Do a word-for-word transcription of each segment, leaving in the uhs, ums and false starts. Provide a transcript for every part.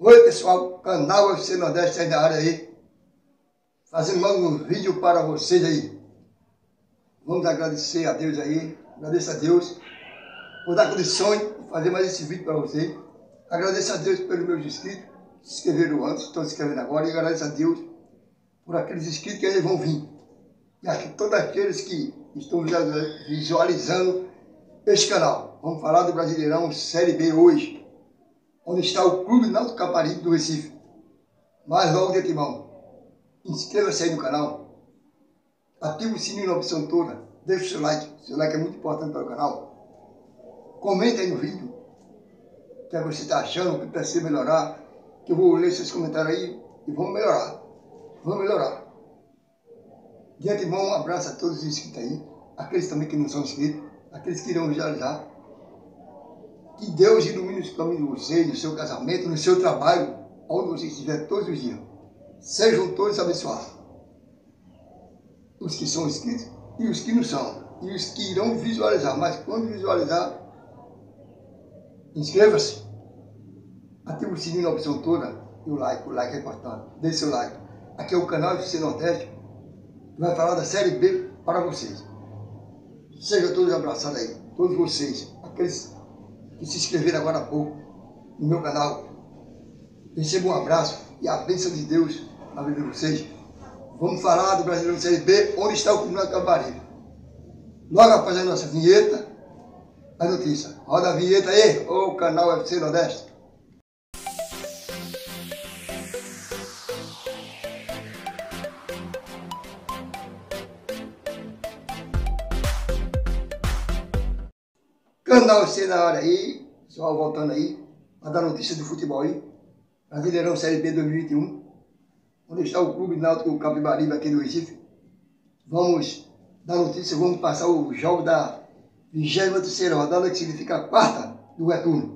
Oi pessoal, canal U F C Nordeste aí na área aí, fazendo mais um vídeo para vocês aí. Vamos agradecer a Deus aí, agradeço a Deus por dar condições de fazer mais esse vídeo para vocês. Agradeço a Deus pelos meus inscritos, que se inscreveram antes, estão se inscrevendo agora, e agradeço a Deus por aqueles inscritos que ainda vão vir. E aqui todos aqueles que estão visualizando este canal. Vamos falar do Brasileirão Série B hoje, onde está o Clube Náutico Caparibe do Recife. Mas logo de antemão, inscreva-se aí no canal, ative o sininho na opção toda, deixe o seu like, seu like é muito importante para o canal. Comente aí no vídeo, o que você está achando, o que precisa melhorar, que eu vou ler seus comentários aí e vamos melhorar, vamos melhorar. De antemão, um abraço a todos os inscritos aí, aqueles também que não são inscritos, aqueles que irão visualizar. Que Deus ilumine os caminhos de vocês, no seu casamento, no seu trabalho, onde vocês estiverem todos os dias. Sejam todos abençoados. Os que são inscritos e os que não são. E os que irão visualizar. Mas quando visualizar, inscreva-se. Ative o sininho na opção toda. E o like, o like é importante. Deixe seu like. Aqui é o canal U F C Nordeste, que vai falar da Série B para vocês. Sejam todos abraçados aí. Todos vocês. Aqueles que se inscreveram agora há pouco no meu canal. Recebam um abraço e a bênção de Deus na vida de vocês. Vamos falar do Brasileirão Série B, onde está o Clube Náutico Caparibe. Logo após a nossa vinheta, a notícia. Roda a vinheta aí, o canal U F C Nordeste. Canal U F C na área aí, pessoal, voltando aí, para dar notícia do futebol aí. Brasileirão Série B dois mil e vinte e um, onde está o Clube Náutico Capibaribe aqui do Recife. Vamos dar notícia, vamos passar o jogo da vigésima terceira rodada, que significa a quarta do retorno.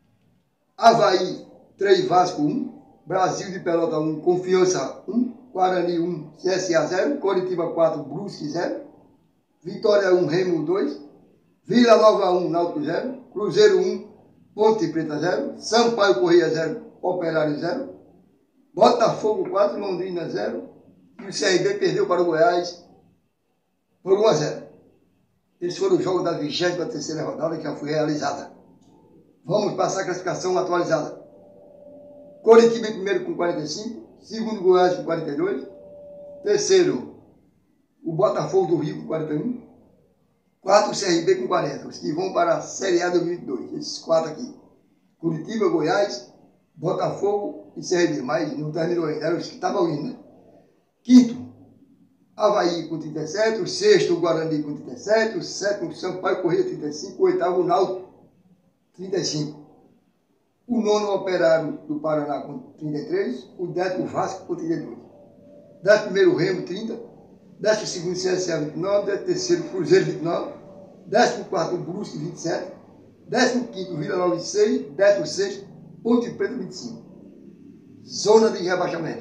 Avaí três, Vasco um, Brasil de Pelota um, Confiança um, Guarani um, C S A zero, Coritiba quatro, Brusque zero, Vitória um, Remo dois, Vila Nova um, Náutico zero, Cruzeiro um, Ponte Preta zero, Sampaio Corrêa zero, Operário zero, Botafogo quatro, Londrina zero, e o C R B perdeu para o Goiás por um a zero. Esses foram os jogos da vigésima terceira rodada que já foi realizada. Vamos passar a classificação atualizada. Coritiba em primeiro com quarenta e cinco, segundo Goiás com quarenta e dois, terceiro o Botafogo do Rio com quarenta e um, quatro o C R B com quarenta, os que vão para a Série A dois mil e vinte e dois, esses quatro aqui. Curitiba, Goiás, Botafogo e C R B, mas não terminou ainda, eram os que estavam indo, né? Quinto, Avaí com trinta e sete, o sexto, o Guarani com trinta e sete, o sétimo, Sampaio Corrêa trinta e cinco, o oitavo, o Náutico trinta e cinco, o nono, Operário do Paraná com trinta e três, o décimo, Vasco com trinta e dois, décimo primeiro, Remo trinta, décimo segundo, C S A vinte e nove, décimo terceiro, Cruzeiro vinte e nove, décimo quarto, Brusque vinte e sete, décimo quinto, Vila Nova vinte e seis, décimo sexto, Ponte Preta vinte e cinco. Zona de rebaixamento.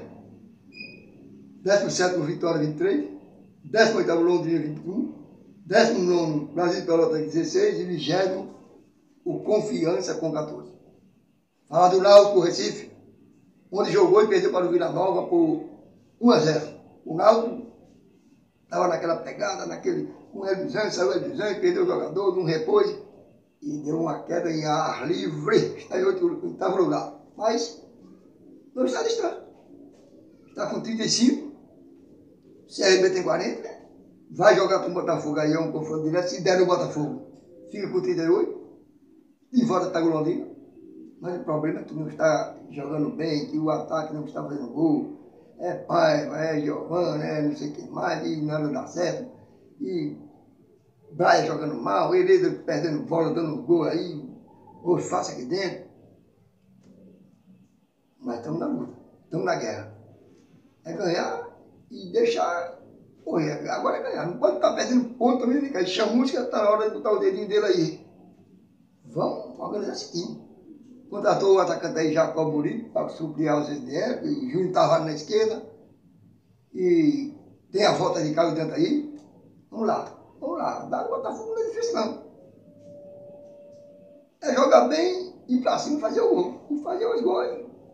décimo sétimo, Vitória vinte e três, décimo oitavo, Londrina vinte e um, décimo nono, Brasil de Pelota dezesseis e vigésimo, o Confiança com quatorze. Falar do Náutico Recife, onde jogou e perdeu para o Vila Nova por um a zero. O Náutico estava naquela pegada, naquele, com ele dizendo, saiu ele dizendo, perdeu o jogador, não repôs e deu uma queda em ar livre, está em oitavo lugar. Mas não está distante. Está com trinta e cinco, C R B tem quarenta, vai jogar com o Botafogo aí, é um confronto direto. Se der no Botafogo, fica com trinta e oito, de volta está com o Londrina. Mas o problema é que não está jogando bem, que o ataque não está fazendo gol. É Paiva, é Giovanni, é não sei quem mais, e nada dá certo. E Braia jogando mal, Hereda perdendo bola, dando gol aí, gol fácil aqui dentro. Mas estamos na luta, estamos na guerra. É ganhar e deixar correr. Agora é ganhar, não pode estar perdendo ponto também, ficar. E Chamusca está na hora de botar o dedinho dele aí. Vamos organizar esse time. Contratou o atacante aí, Jacob Burito, para suprir a ausência dele, e Júnior Tavares na esquerda. E tem a volta de Caio dentro aí. Vamos lá, vamos lá. Dá o Botafogo não é difícil não. É jogar bem, ir pra cima e fazer o gol. E fazer os gols.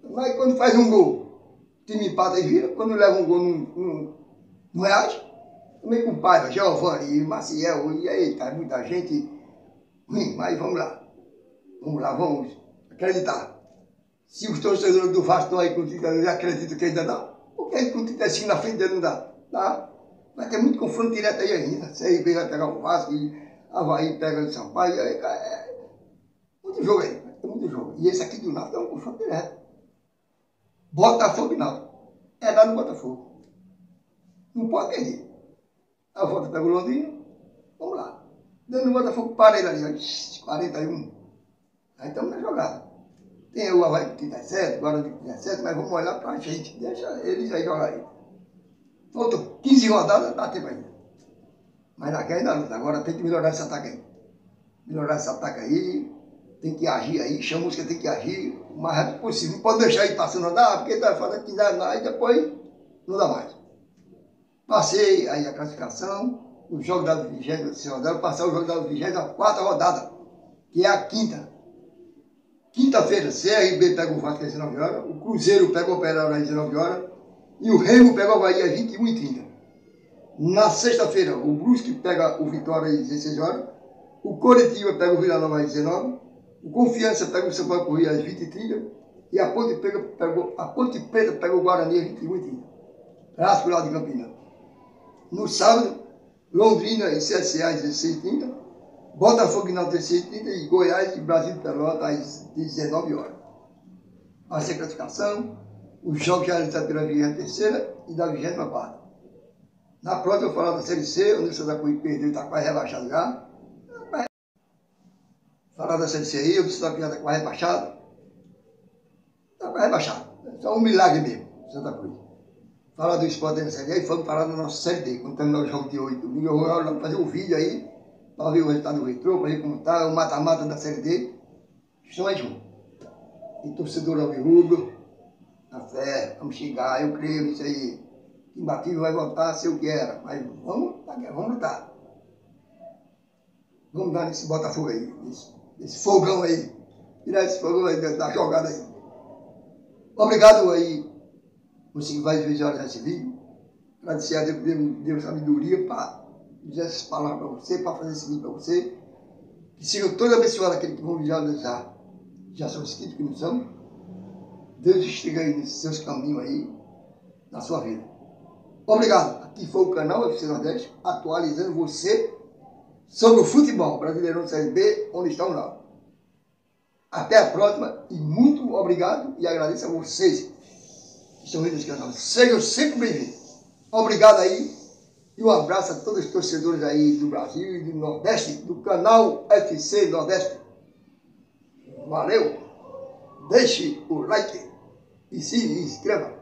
Mas quando faz um gol, o time empata e vira. Quando leva um gol, não, não, não reage. Também com o Paiva, Giovanni, Maciel, e aí, tá muita gente ruim. Mas vamos lá. Vamos lá, vamos acreditar. Se os torcedores do Vasco estão aí com trinta, eu acredito que ainda dá. Porque aí com trinta e cinco na frente dele não dá. Dá. Vai ter muito confronto direto aí ainda. C R B vai pegar o Vasco, e Avaí pega o Sampaio. E aí, é muito jogo aí. Tem muito jogo. E esse aqui do Náutico é um confronto direto. Botafogo e Náutico. É lá no Botafogo. Não pode perder. A volta pega o Londrina. Vamos lá. Dando no Botafogo, para ele ali. Ó, quarenta e um. Aí estamos na jogada. Tem o Avaí com trinta e sete, agora de trinta e sete, mas vamos olhar para a gente. Deixa eles aí jogar aí. Faltam quinze rodadas, dá tempo ainda. Mas naquela ainda luta. Agora tem que melhorar esse ataque aí. Melhorar esse ataque aí. Tem que agir aí. Chamusca tem que agir o mais rápido possível. Não pode deixar aí passando a andar, porque está fazendo que dá mais e depois não dá mais. Passei aí a classificação. O jogo da vigésima rodada. Passar o jogo da vigésima quarta rodada, que é a quinta. Quinta-feira, C R B pega o Vasco às dezenove horas, o Cruzeiro pega o Operário às dezenove horas e o Remo pega o Avaí às vinte e uma e trinta. Na sexta-feira, o Brusque pega o Vitória às dezesseis horas, o Coritiba pega o Vila Nova às dezenove, o Confiança pega o Sampaio Corrêa às vinte e trinta e a Ponte Preta pega, a Ponte Preta pega o Guarani às vinte e uma e trinta. Clássico lá de Campinas. No sábado, Londrina e C S A às dezesseis e trinta. Botafogo na dezesseis e trinta e Goiás e Brasil de Pelotas às dezenove horas. A classificação, os jogos já realizados pela vigésima terceira e da vigésima quarta. Na próxima eu vou falar da Série C, onde o Santa Cruz perdeu e está quase rebaixado já. Falar da Série C aí, onde o Santa Cruz já está quase rebaixado. Está quase rebaixado. É só um milagre mesmo, Santa Cruz. Falar do esporte da Série A e vamos falar da nossa Série D. Quando terminar o jogo de hoje, domingo, eu vou fazer um vídeo aí para ver o resultado do retrô, para ver como está, o mata-mata da Série D. Estão aí juntos. E torcedor alvirrubro, na fé, vamos xingar, eu creio nisso aí. Imbatível vai voltar a ser o que era, mas vamos, vamos lutar. Vamos dar nesse Botafogo aí, nesse, nesse fogão aí. Tirar esse fogão aí da jogada aí. Obrigado aí, você que vai visualizar esse vídeo. Agradecer a Deus que deu sabedoria para dizer essas palavras para você, para fazer esse vídeo para você. Que sejam todos abençoados aqueles que vão visualizar. Já são inscritos que não são. Deus esteja aí nesses seus caminhos aí, na sua vida. Obrigado. Aqui foi o canal F C Nordeste, atualizando você sobre o futebol Brasileirão Série B, onde está o Náutico. Até a próxima e muito obrigado e agradeço a vocês que estão vendo esse canal. Sejam sempre bem-vindos. Obrigado aí e um abraço a todos os torcedores aí do Brasil e do Nordeste, do canal F C Nordeste. Valeu! Deixe o like e se inscreva.